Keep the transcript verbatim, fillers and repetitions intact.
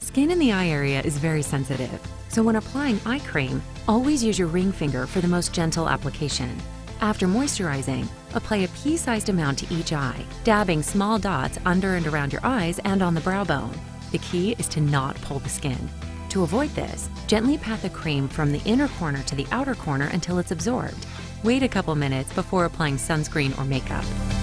Skin in the eye area is very sensitive, so when applying eye cream, always use your ring finger for the most gentle application. After moisturizing, apply a pea-sized amount to each eye, dabbing small dots under and around your eyes and on the brow bone. The key is to not pull the skin. To avoid this, gently pat the cream from the inner corner to the outer corner until it's absorbed. Wait a couple minutes before applying sunscreen or makeup.